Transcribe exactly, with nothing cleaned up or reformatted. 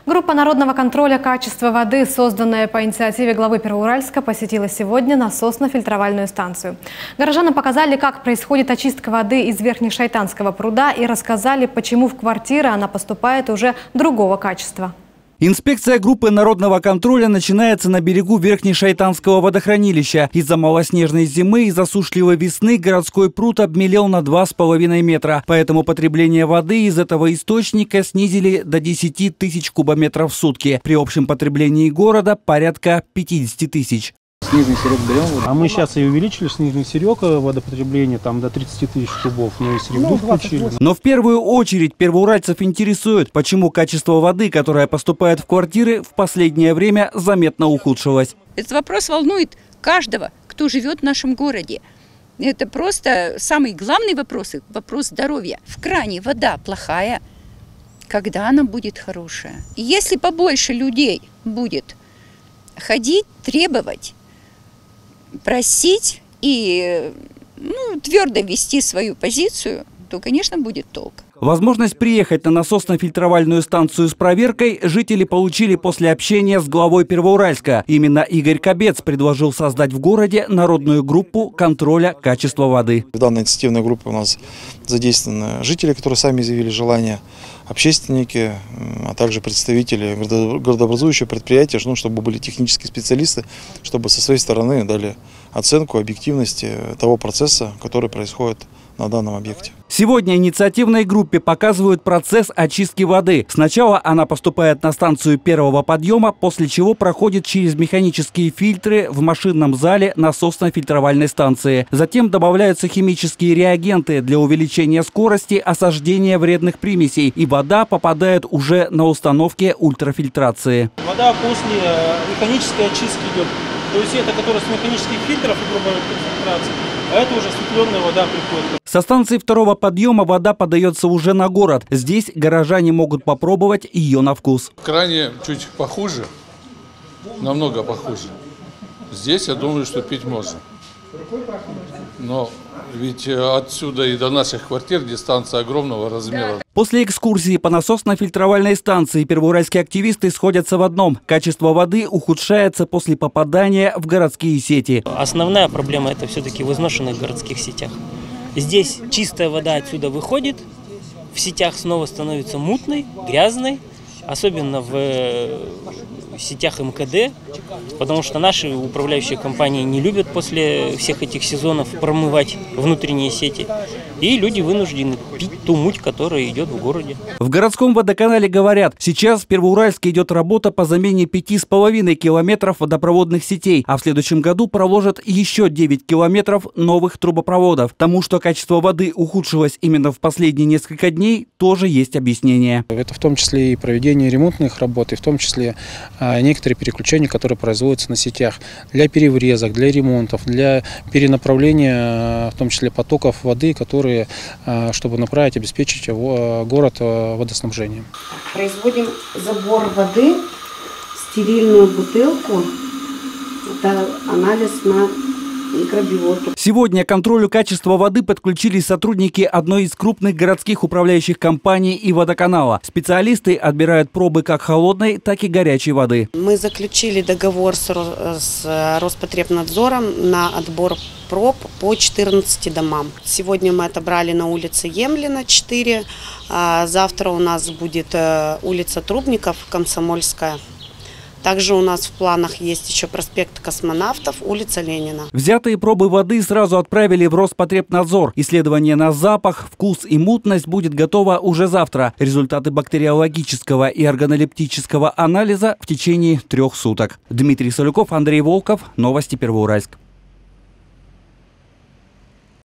Группа народного контроля качества воды, созданная по инициативе главы Первоуральска, посетила сегодня насосно-фильтровальную станцию. Горожанам показали, как происходит очистка воды из Верхнешайтанского пруда, и рассказали, почему в квартиры она поступает уже другого качества. Инспекция группы народного контроля начинается на берегу Верхнешайтанского водохранилища. Из-за малоснежной зимы и засушливой весны городской пруд обмелел на два с половиной метра. Поэтому потребление воды из этого источника снизили до десяти тысяч кубометров в сутки. При общем потреблении города порядка пятидесяти тысяч. Сниженный серег берем? А мы сейчас и увеличили сниженный серег водопотребление там до тридцати тысяч кубов, но и середу включили. Но в первую очередь первоуральцев интересует, почему качество воды, которая поступает в квартиры, в последнее время заметно ухудшилось. Этот вопрос волнует каждого, кто живет в нашем городе. Это просто самый главный вопрос, вопрос здоровья. В кране вода плохая, когда она будет хорошая? И если побольше людей будет ходить, требовать, просить и ну, твердо вести свою позицию, то, конечно, будет толк. Возможность приехать на насосно-фильтровальную станцию с проверкой жители получили после общения с главой Первоуральска. Именно Игорь Кобец предложил создать в городе народную группу контроля качества воды. В данной инициативной группе у нас задействованы жители, которые сами изъявили желание, общественники, а также представители городообразующего предприятия, ну, чтобы были технические специалисты, чтобы со своей стороны дали оценку объективности того процесса, который происходит на данном объекте. Сегодня инициативной группе показывают процесс очистки воды. Сначала она поступает на станцию первого подъема, после чего проходит через механические фильтры в машинном зале насосно-фильтровальной станции. Затем добавляются химические реагенты для увеличения скорости осаждения вредных примесей, и вода попадает уже на установке ультрафильтрации. Вода после механической очистки идет. То есть это, которая с механических фильтров и грубой фильтрации, а это уже осветленная вода приходит. Со станции второго подъема вода подается уже на город. Здесь горожане могут попробовать ее на вкус. В кране чуть похуже, намного похуже. Здесь, я думаю, что пить можно. Но ведь отсюда и до наших квартир дистанция огромного размера. После экскурсии по насосно-фильтровальной станции первоуральские активисты сходятся в одном. Качество воды ухудшается после попадания в городские сети. Основная проблема – это все-таки в изношенных городских сетях. Здесь чистая вода отсюда выходит, в сетях снова становится мутной, грязной, особенно в сетях эм ка дэ, потому что наши управляющие компании не любят после всех этих сезонов промывать внутренние сети. И люди вынуждены пить ту муть, которая идет в городе. В городском водоканале говорят, сейчас в Первоуральске идет работа по замене пяти с половиной километров водопроводных сетей, а в следующем году проложат еще девять километров новых трубопроводов. Тому, что качество воды ухудшилось именно в последние несколько дней, тоже есть объяснение. Это в том числе и проведение ремонтных работ, и в том числе а, некоторые переключения, которые производятся на сетях для переврезок, для ремонтов, для перенаправления, в том числе потоков воды, которые чтобы направить, обеспечить город водоснабжением. Производим забор воды, стерильную бутылку. Это анализ на микробиоту. Сегодня к контролю качества воды подключились сотрудники одной из крупных городских управляющих компаний и водоканала. Специалисты отбирают пробы как холодной, так и горячей воды. Мы заключили договор с Роспотребнадзором на отбор проб по четырнадцати домам. Сегодня мы отобрали на улице Емлина четыре, а завтра у нас будет улица Трубников, Комсомольская. Также у нас в планах есть еще проспект Космонавтов, улица Ленина. Взятые пробы воды сразу отправили в Роспотребнадзор. Исследование на запах, вкус и мутность будет готово уже завтра. Результаты бактериологического и органолептического анализа в течение трех суток. Дмитрий Солюков, Андрей Волков. Новости Первоуральск.